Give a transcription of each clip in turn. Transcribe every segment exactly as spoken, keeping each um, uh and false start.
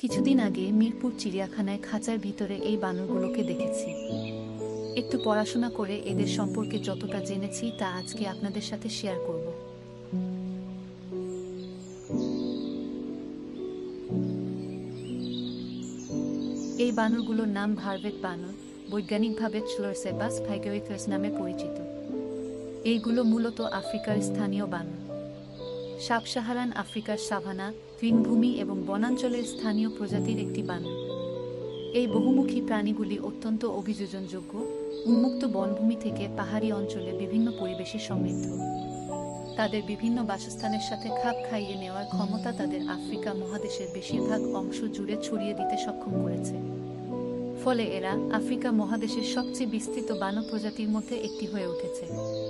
কিছুদিন আগে মিরপুর চিড়িয়াখানায় খাঁচার ভিতরে এই বানরগুলোকে দেখেছি। একটু পড়াশোনা করে এদের সম্পর্কে যতটা জেনেছি তা আজকে আপনাদের সাথে শেয়ার করব। এই বানরগুলোর নাম ভারভেট বানর, বৈজ্ঞানিকভাবে চ্লোরসেবাস ফাইগোইথাস নামে পরিচিত। এইগুলো মূলত আফ্রিকার স্থানীয় বানর। সাবসাহারান আফ্রিকার সাভানা, তৃণভূমি এবং বনাঞ্চলের স্থানীয় প্রজাতির একটি বানর। এই বহুমুখী প্রাণীগুলি অত্যন্ত অভিযোজনযোগ্য, উন্মুক্ত বনভূমি থেকে পাহাড়ি অঞ্চলে বিভিন্ন পরিবেশে সমৃদ্ধ। তাদের বিভিন্ন বাসস্থানের সাথে খাপ খাইয়ে নেওয়ার ক্ষমতা তাদের আফ্রিকা মহাদেশের বেশিরভাগ অংশ জুড়ে ছড়িয়ে দিতে সক্ষম করেছে। ফলে এরা আফ্রিকা মহাদেশের সবচেয়ে বিস্তৃত বানর প্রজাতির মধ্যে একটি হয়ে উঠেছে।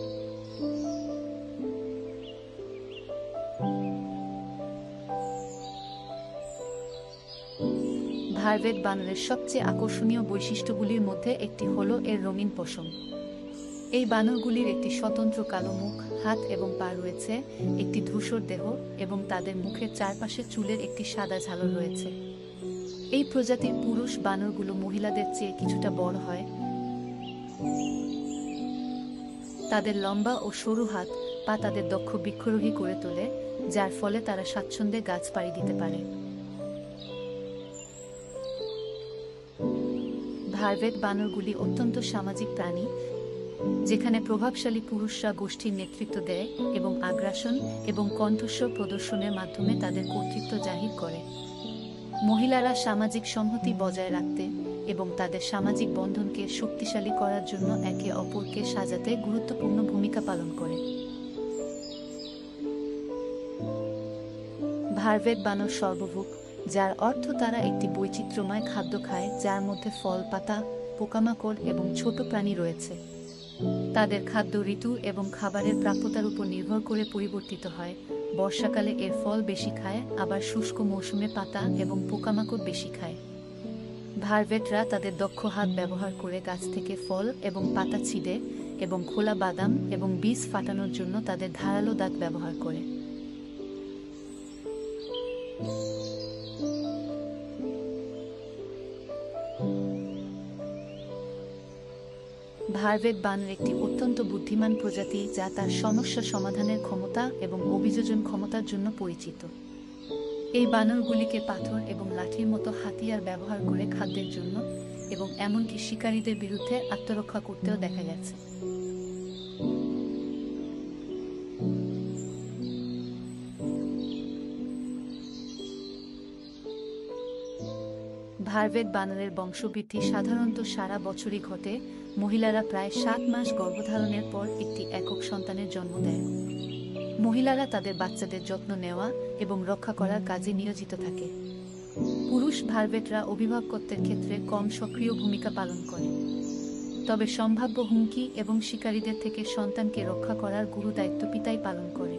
ভারভেট বানরের সবচেয়ে আকর্ষণীয় বৈশিষ্ট্যগুলির মধ্যে একটি হল এর রঙিন পশম। এই বানরগুলির একটি স্বতন্ত্র কালো মুখ, হাত এবং পা রয়েছে, একটি ধূসর দেহ এবং তাদের মুখের চারপাশে চুলের একটি সাদা ঝালর রয়েছে। এই প্রজাতির পুরুষ বানরগুলো মহিলাদের চেয়ে কিছুটা বড় হয়। তাদের লম্বা ও সরু হাত পা তাদের দক্ষ বৃক্ষরোহী করে তোলে, যার ফলে তারা স্বাচ্ছন্দ্যে গাছ পাড়ি দিতে পারে। ভারভেট বানরগুলি অত্যন্ত সামাজিক প্রাণী, যেখানে প্রভাবশালী পুরুষরা গোষ্ঠীর নেতৃত্ব দেয় এবং আগ্রাসন এবং কণ্ঠস্বর প্রদর্শনের মাধ্যমে তাদের কর্তৃত্ব জাহির করে। মহিলারা সামাজিক সংহতি বজায় রাখতে এবং তাদের সামাজিক বন্ধনকে শক্তিশালী করার জন্য একে অপরকে সাজাতে গুরুত্বপূর্ণ ভূমিকা পালন করে। ভারভেট বানর সর্বভুক, যার অর্থ তারা একটি বৈচিত্র্যময় খাদ্য খায় যার মধ্যে ফল, পাতা, পোকামাকড় এবং ছোট প্রাণী রয়েছে। তাদের খাদ্য ঋতু এবং খাবারের প্রাপ্যতার উপর নির্ভর করে পরিবর্তিত হয়। বর্ষাকালে এর ফল বেশি খায়, আবার শুষ্ক মৌসুমে পাতা এবং পোকামাকড় বেশি খায়। ভারভেটরা তাদের দক্ষ হাত ব্যবহার করে গাছ থেকে ফল এবং পাতা ছিঁড়ে এবং খোলা বাদাম এবং বীজ ফাটানোর জন্য তাদের ধারালো দাঁত ব্যবহার করে। ভারভেট বানর একটি অত্যন্ত বুদ্ধিমান প্রজাতি যা তার সমস্যা সমাধানের ক্ষমতা এবং অভিযোজন ক্ষমতার জন্য পরিচিত। এই বানরগুলিকে পাথর এবং লাঠির মতো হাতিয়ার ব্যবহার করে খাদ্যের জন্য এবং এমনকি শিকারীদের বিরুদ্ধে আত্মরক্ষা করতেও দেখা গেছে। ভারভেট বানরের বংশবৃদ্ধি সাধারণত সারা বছরই ঘটে। মহিলারা প্রায় সাত মাস গর্ভধারণের পর একটি একক সন্তানের জন্ম দেয়। মহিলারা তাদের বাচ্চাদের যত্ন নেওয়া এবং রক্ষা করার কাজে নিয়োজিত থাকে। পুরুষ ভারভেটরা অভিভাবকত্বের ক্ষেত্রে কম সক্রিয় ভূমিকা পালন করে, তবে সম্ভাব্য হুমকি এবং শিকারীদের থেকে সন্তানকে রক্ষা করার গুরু দায়িত্ব পিতাই পালন করে।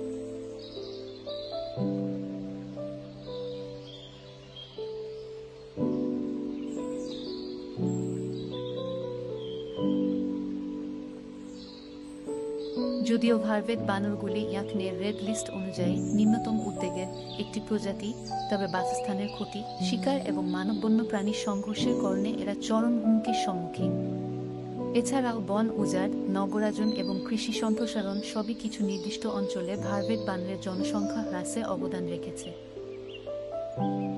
যদিও ভারভেট বানরগুলি ইয়াকনের রেড লিস্ট অনুযায়ী নিম্নতম উদ্বেগের একটি প্রজাতি, তবে বাসস্থানের ক্ষতি, শিকার এবং মানববন্য প্রাণীর সংঘর্ষের কারণে এরা চরম হুমকির সম্মুখীন। এছাড়াও বন উজাড়, নগরায়ন এবং কৃষি সম্প্রসারণ সবই কিছু নির্দিষ্ট অঞ্চলে ভারভেট বানরের জনসংখ্যা হ্রাসে অবদান রেখেছে।